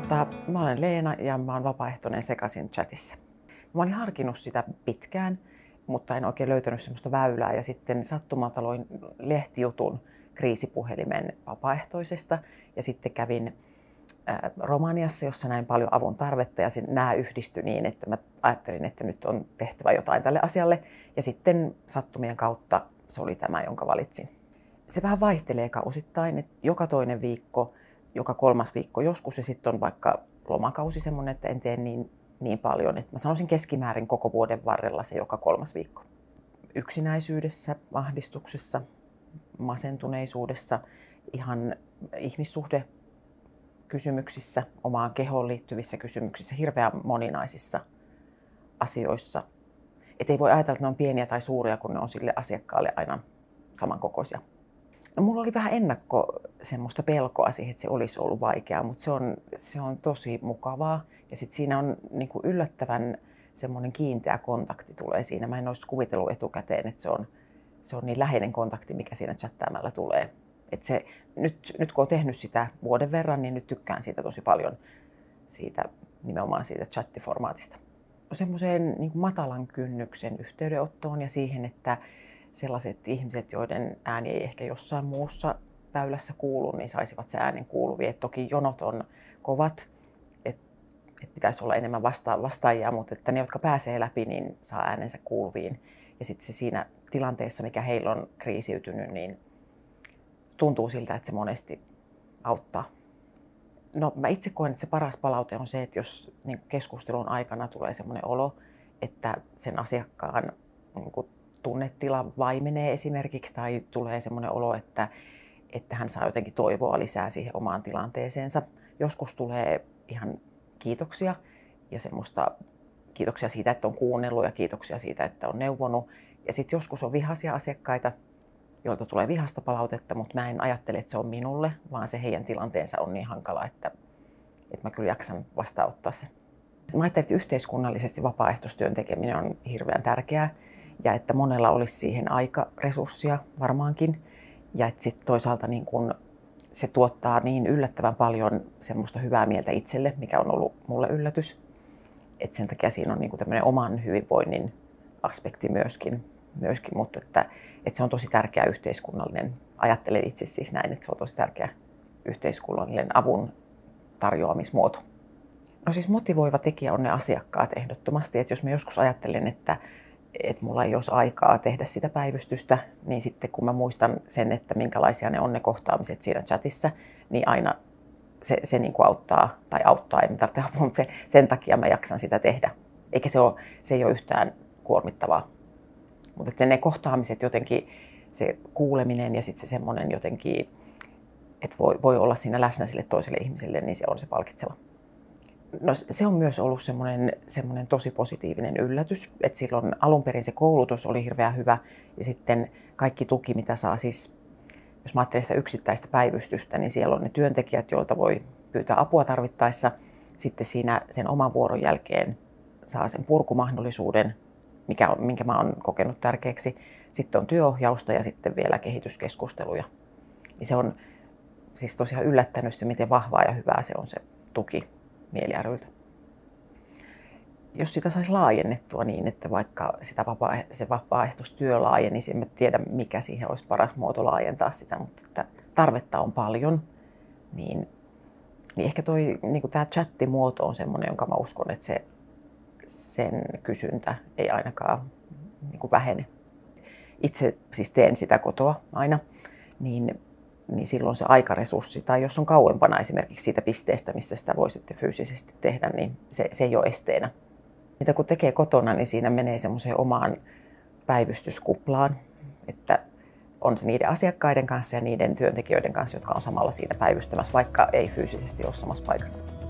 Mä olen Leena ja mä oon vapaaehtoinen Sekasin chatissa. Mä olin harkinnut sitä pitkään, mutta en oikein löytänyt semmoista väylää. Ja sitten sattumalta loin lehtijutun kriisipuhelimen vapaaehtoisesta. Ja sitten kävin Romaniassa, jossa näin paljon avun tarvetta. Ja nämä yhdistyi niin, että mä ajattelin, että nyt on tehtävä jotain tälle asialle. Ja sitten sattumien kautta se oli tämä, jonka valitsin. Se vähän vaihtelee kausittain, että joka toinen viikko, joka kolmas viikko joskus, ja sitten on vaikka lomakausi semmoinen, että en tee niin paljon. Että mä sanoisin keskimäärin koko vuoden varrella se joka kolmas viikko. Yksinäisyydessä, ahdistuksessa, masentuneisuudessa, ihan ihmissuhdekysymyksissä, omaan kehoon liittyvissä kysymyksissä, hirveän moninaisissa asioissa. Et ei voi ajatella, että ne on pieniä tai suuria, kun ne on sille asiakkaalle aina samankokoisia. No, mulla oli vähän semmoista pelkoa siihen, että se olisi ollut vaikeaa, mutta se on tosi mukavaa. Ja sitten siinä on niin kuin yllättävän semmoinen kiinteä kontakti tulee siinä. Mä en olisi kuvitellut etukäteen, että se on niin läheinen kontakti, mikä siinä chattaamalla tulee. Et nyt kun olen tehnyt sitä vuoden verran, niin nyt tykkään siitä tosi paljon, nimenomaan siitä chattiformaatista. Semmoiseen niin kuin matalan kynnyksen yhteydenottoon ja siihen, että sellaiset ihmiset, joiden ääni ei ehkä jossain muussa väylässä kuulu, niin saisivat se äänen kuuluvia. Et toki jonot on kovat, että pitäisi olla enemmän vastaajia, mutta että ne, jotka pääsee läpi, niin saa äänensä kuuluviin. Ja sitten se siinä tilanteessa, mikä heillä on kriisiytynyt, niin tuntuu siltä, että se monesti auttaa. No, mä itse koen, että se paras palaute on se, että jos niin keskustelun aikana tulee semmoinen olo, että sen asiakkaan tunnetila vaimenee esimerkiksi, tai tulee semmoinen olo, että hän saa jotenkin toivoa lisää siihen omaan tilanteeseensa. Joskus tulee ihan kiitoksia ja semmoista kiitoksia siitä, että on kuunnellut ja kiitoksia siitä, että on neuvonut. Ja sitten joskus on vihaisia asiakkaita, joilta tulee vihasta palautetta, mutta mä en ajattele, että se on minulle, vaan se heidän tilanteensa on niin hankala, että mä kyllä jaksan vastaanottaa sen. Mä ajattelin, että yhteiskunnallisesti vapaaehtoistyön tekeminen on hirveän tärkeää ja että monella olisi siihen aikaresurssia varmaankin. Ja että sitten toisaalta niin kun se tuottaa niin yllättävän paljon semmoista hyvää mieltä itselle, mikä on ollut mulle yllätys. Että sen takia siinä on niin kun tämmöinen oman hyvinvoinnin aspekti myöskin, mutta että se on tosi tärkeä yhteiskunnallinen, ajattelen itse siis näin, että se on tosi tärkeä yhteiskunnallinen avun tarjoamismuoto. No siis motivoiva tekijä on ne asiakkaat ehdottomasti, että jos mä joskus ajattelen, että mulla ei olisi aikaa tehdä sitä päivystystä, niin sitten kun mä muistan sen, että minkälaisia ne on ne kohtaamiset siinä chatissa, niin aina se niin kuin auttaa, ei tarvitse apua, mutta sen takia mä jaksan sitä tehdä. Eikä se ei ole yhtään kuormittavaa. Mutta ne kohtaamiset jotenkin, se kuuleminen ja sitten se semmoinen jotenkin, että voi olla siinä läsnä sille toiselle ihmiselle, niin se on se palkitseva. No, se on myös ollut semmoinen tosi positiivinen yllätys, että silloin alun perin se koulutus oli hirveän hyvä ja sitten kaikki tuki, mitä saa siis, jos mä ajattelen sitä yksittäistä päivystystä, niin siellä on ne työntekijät, joilta voi pyytää apua tarvittaessa. Sitten siinä sen oman vuoron jälkeen saa sen purkumahdollisuuden, minkä mä oon kokenut tärkeäksi. Sitten on työohjausta ja sitten vielä kehityskeskusteluja. Ja se on siis tosiaan yllättänyt se, miten vahvaa ja hyvää se on se tuki Mieli-ry:ltä. Jos sitä saisi laajennettua niin, että vaikka se vapaaehtoistyö laajenisi, en tiedä mikä siihen olisi paras muoto laajentaa sitä, mutta että tarvetta on paljon, niin ehkä tämä chattimuoto on semmoinen, jonka mä uskon, että sen kysyntä ei ainakaan vähene. Itse siis teen sitä kotoa aina, niin silloin se aikaresurssi, tai jos on kauempana esimerkiksi siitä pisteestä, missä sitä voi sitten fyysisesti tehdä, niin se ei ole esteenä. Mitä kun tekee kotona, niin siinä menee semmoiseen omaan päivystyskuplaan, että on se niiden asiakkaiden kanssa ja niiden työntekijöiden kanssa, jotka on samalla siinä päivystämässä, vaikka ei fyysisesti ole samassa paikassa.